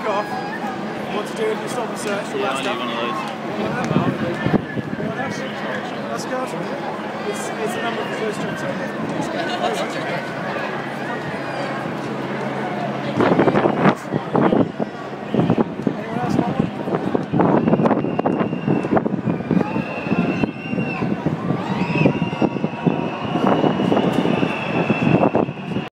off. What to do if you stop and search for that stuff. That's good. It's a number of the first jobs.